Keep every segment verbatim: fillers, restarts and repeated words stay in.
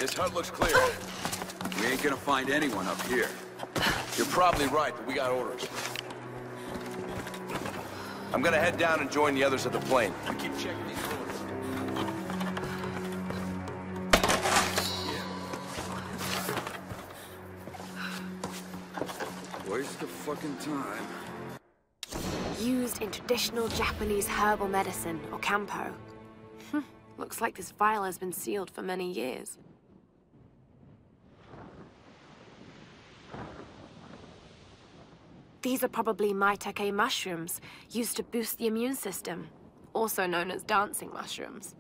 this hut looks clear. We ain't gonna find anyone up here. You're probably right, but we got orders. I'm gonna head down and join the others at the plane. We keep checking these orders. Waste of fucking time. Used in traditional Japanese herbal medicine, or campo. Hm, looks like this vial has been sealed for many years. These are probably maitake mushrooms, used to boost the immune system, also known as dancing mushrooms.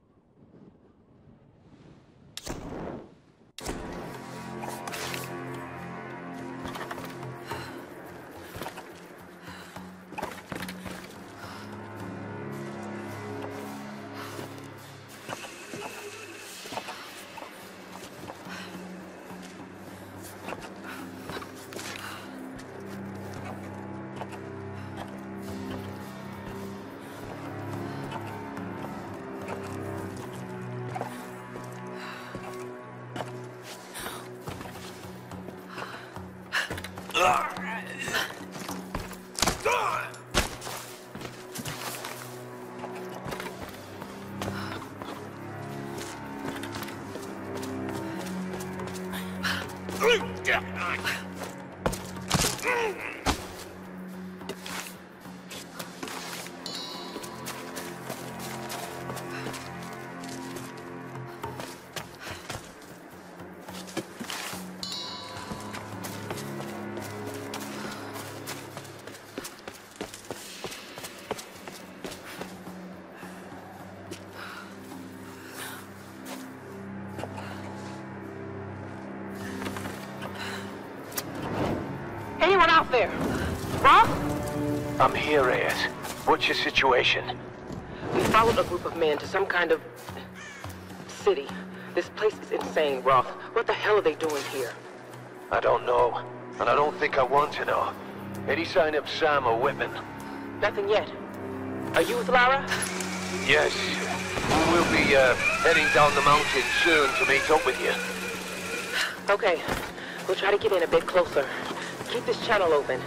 Anyone out there? Roth? I'm here, Reyes. What's your situation? We followed a group of men to some kind of... city. This place is insane, Roth. What the hell are they doing here? I don't know, and I don't think I want to know. Any sign of Sam or Whitman? Nothing yet. Are you with Lara? Yes. We'll be, uh, heading down the mountain soon to meet up with you. Okay. We'll try to get in a bit closer. Keep this channel open.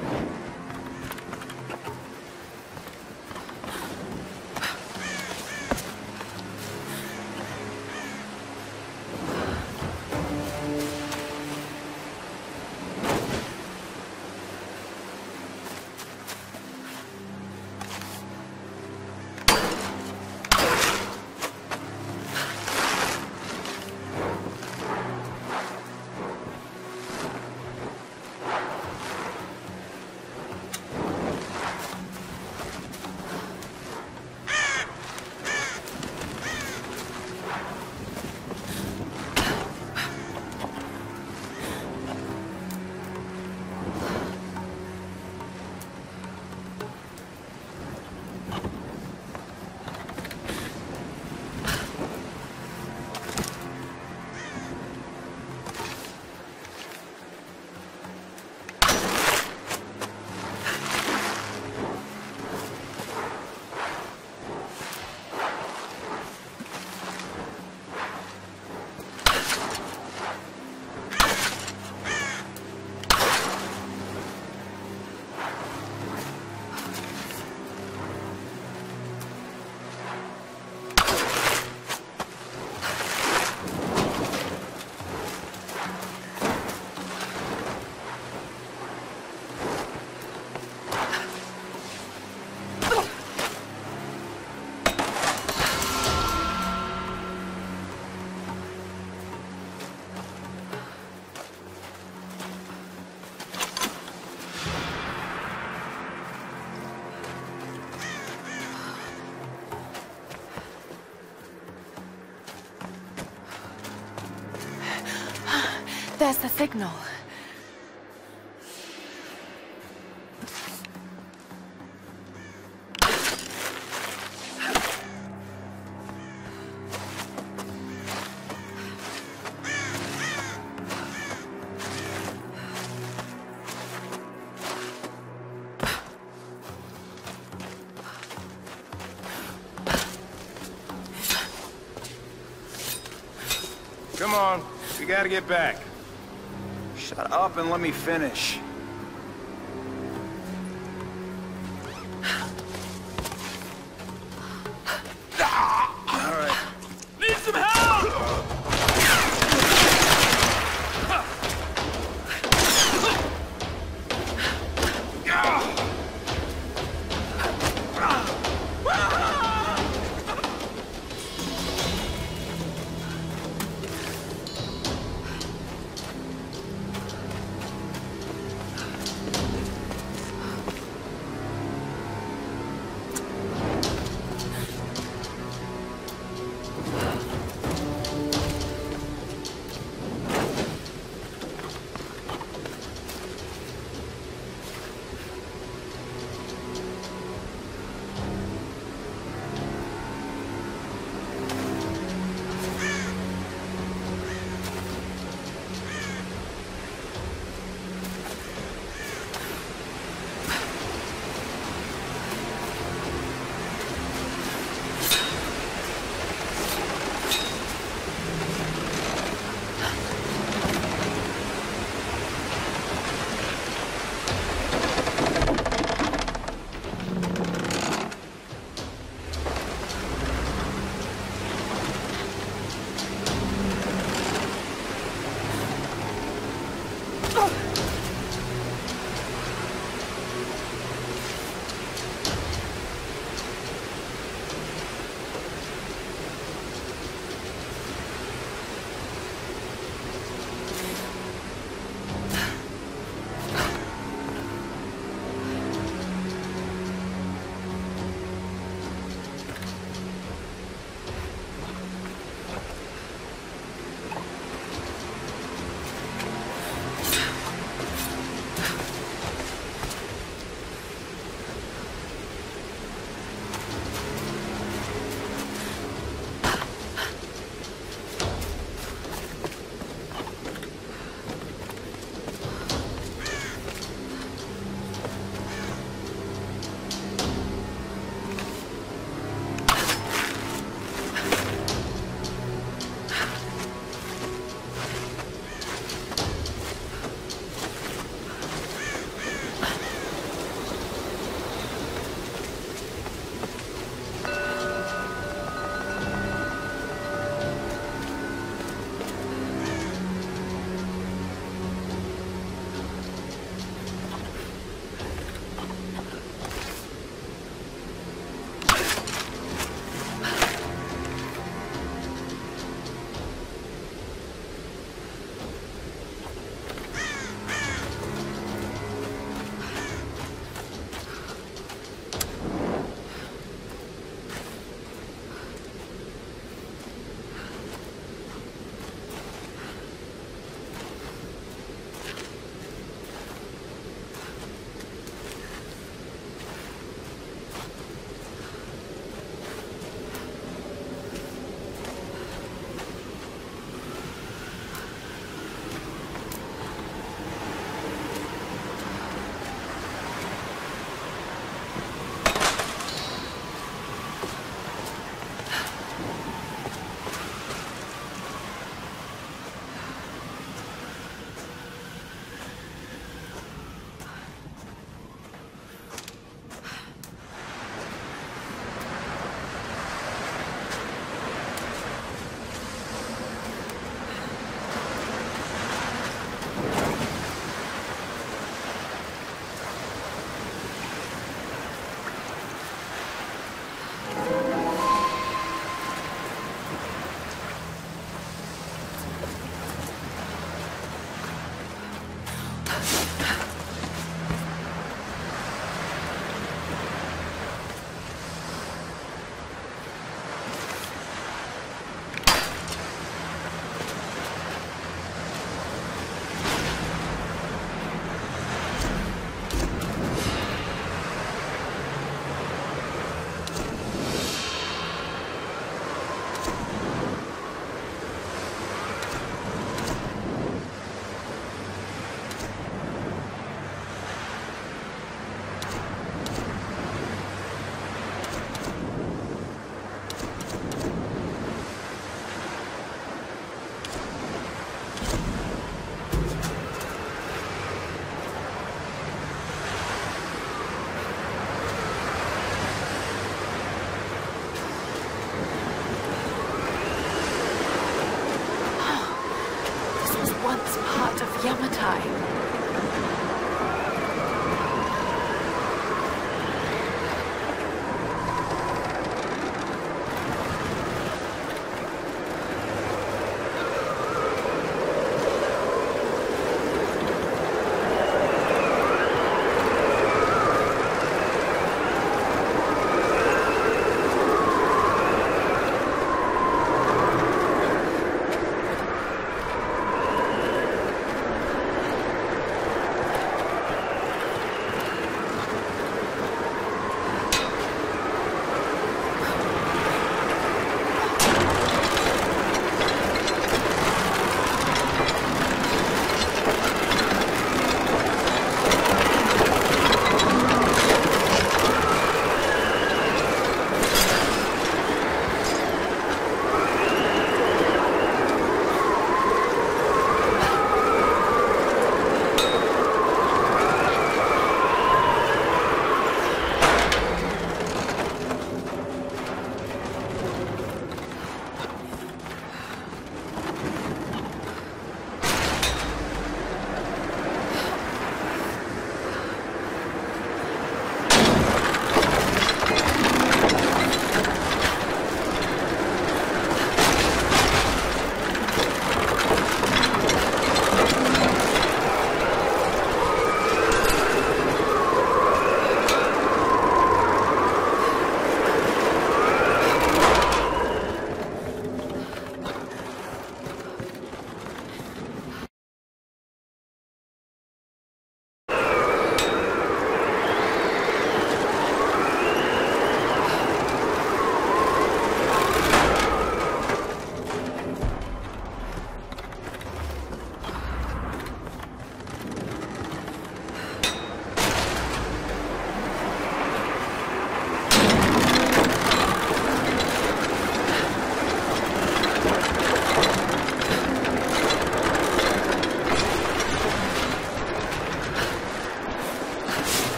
There's the signal. Come on, we gotta get back. Shut up and let me finish. All right. Need some help!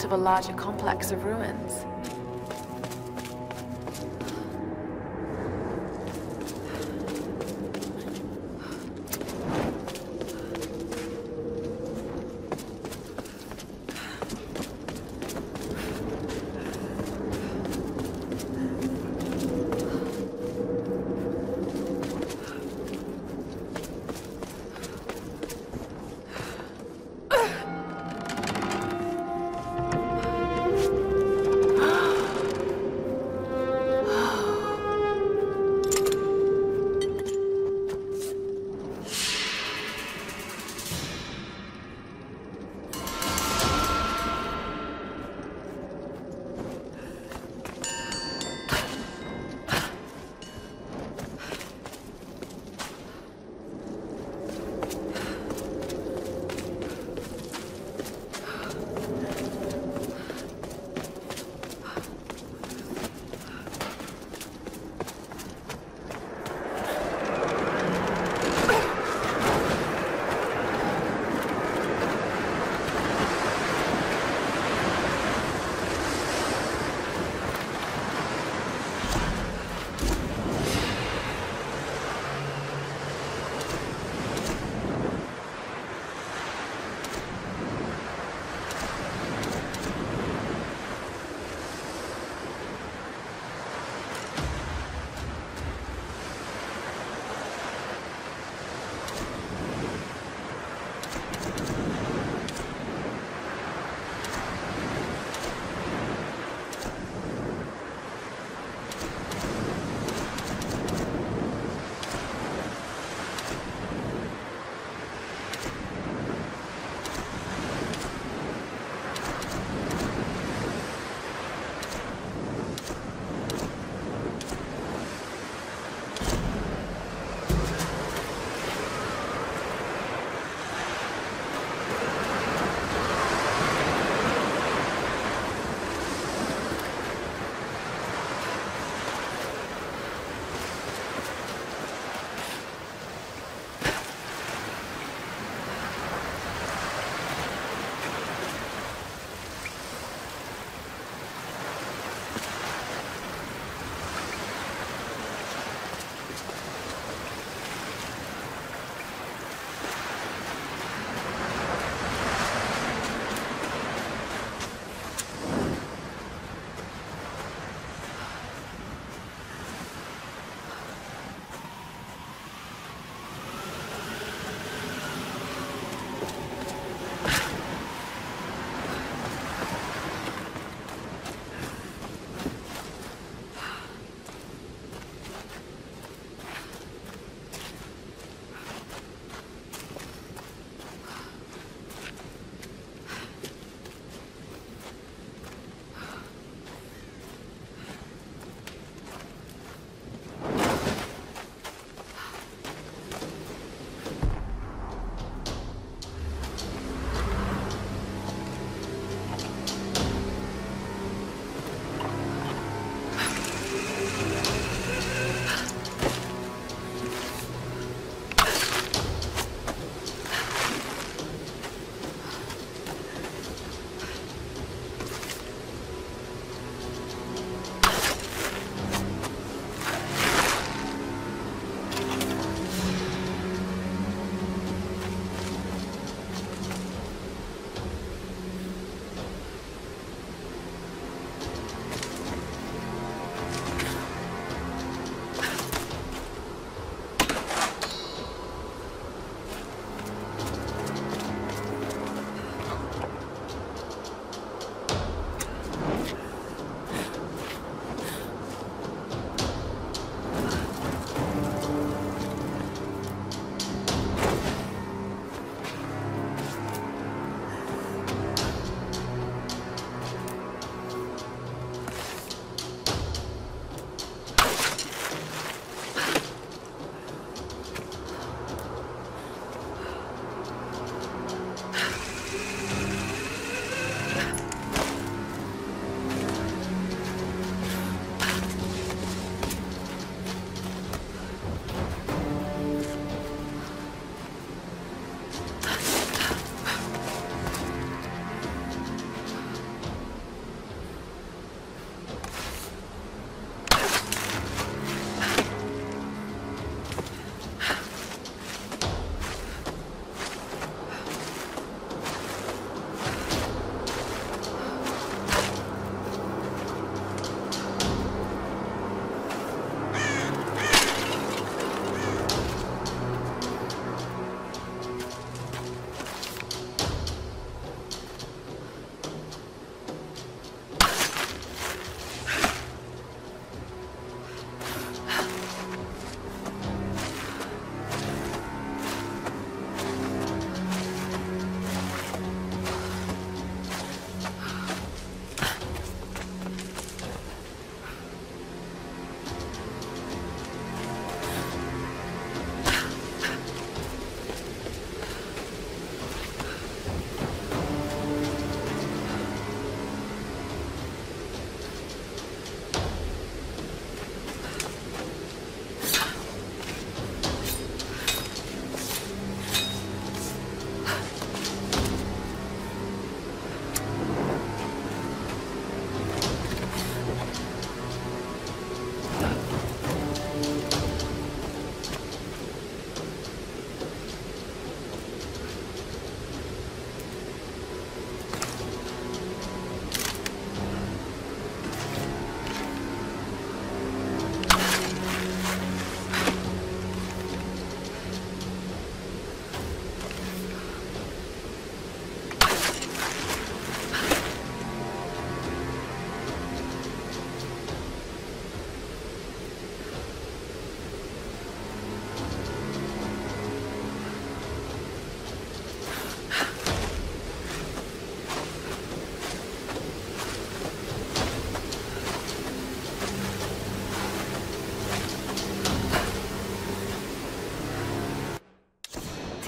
of a larger complex of ruins.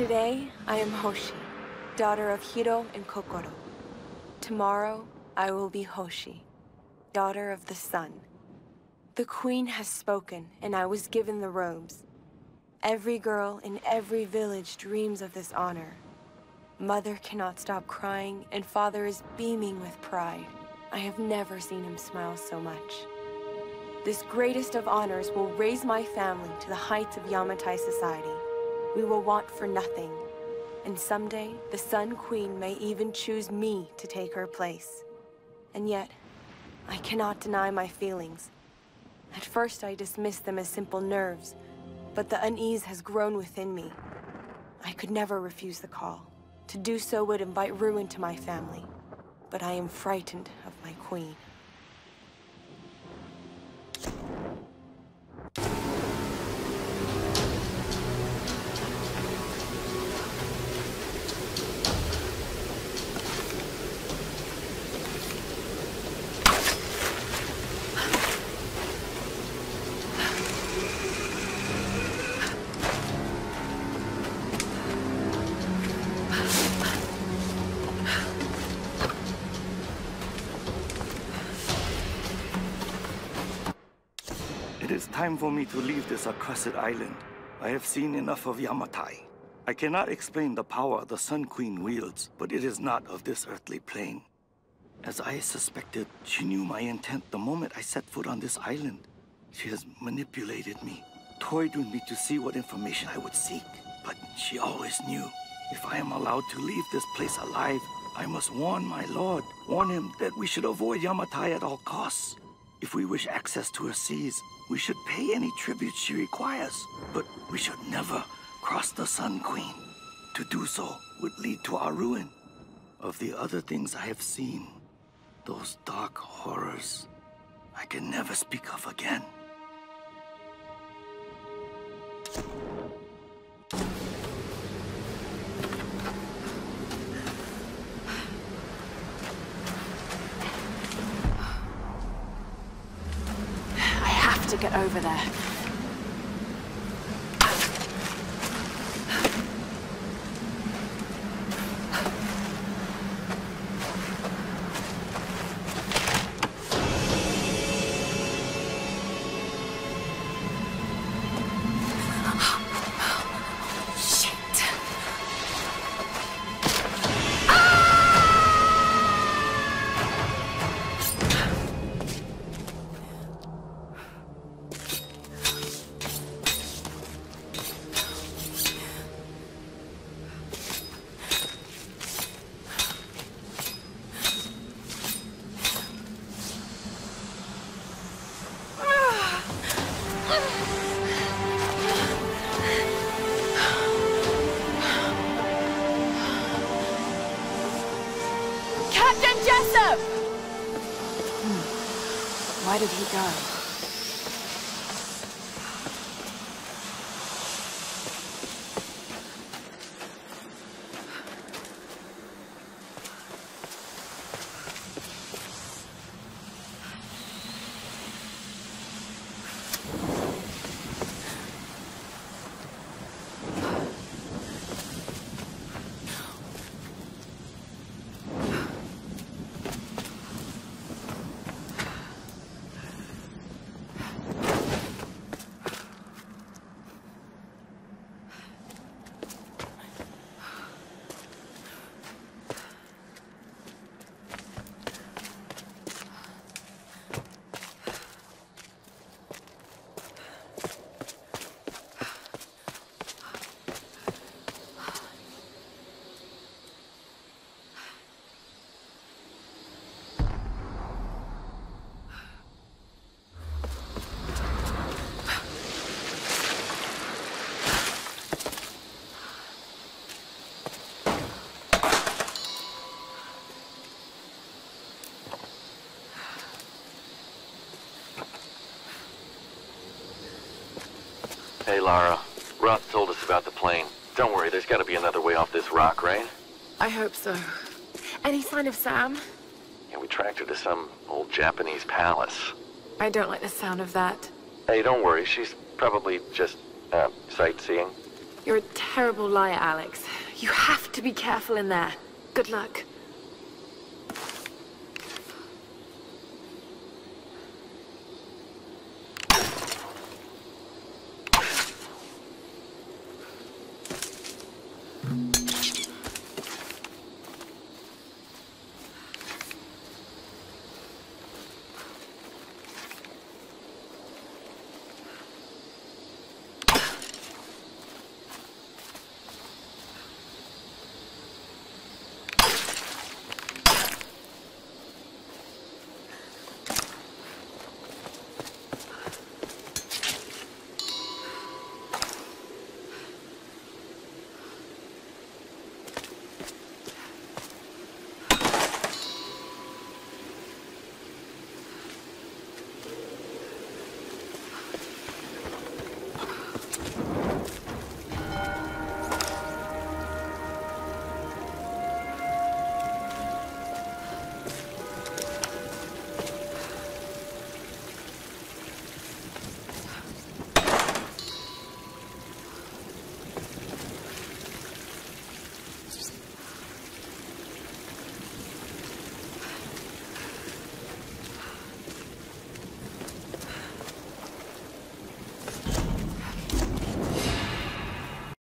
Today, I am Hoshi, daughter of Hiro and Kokoro. Tomorrow, I will be Hoshi, daughter of the sun. The queen has spoken, and I was given the robes. Every girl in every village dreams of this honor. Mother cannot stop crying, and father is beaming with pride. I have never seen him smile so much. This greatest of honors will raise my family to the heights of Yamatai society. We will want for nothing. And someday, the Sun Queen may even choose me to take her place. And yet, I cannot deny my feelings. At first, I dismissed them as simple nerves, but the unease has grown within me. I could never refuse the call. To do so would invite ruin to my family. But I am frightened of my queen. It is time for me to leave this accursed island. I have seen enough of Yamatai. I cannot explain the power the Sun Queen wields, but it is not of this earthly plane. As I suspected, she knew my intent the moment I set foot on this island. She has manipulated me, toyed with me to see what information I would seek. But she always knew. If I am allowed to leave this place alive, I must warn my lord, warn him that we should avoid Yamatai at all costs. If we wish access to her seas, we should pay any tribute she requires, but we should never cross the Sun Queen. To do so would lead to our ruin. Of the other things I have seen, those dark horrors, I can never speak of again. To get over there. Why did he go? Hey, Lara. Roth told us about the plane. Don't worry, there's gotta be another way off this rock, right? I hope so. Any sign of Sam? Yeah, we tracked her to some old Japanese palace. I don't like the sound of that. Hey, don't worry, she's probably just, uh, sightseeing. You're a terrible liar, Alex. You have to be careful in there. Good luck.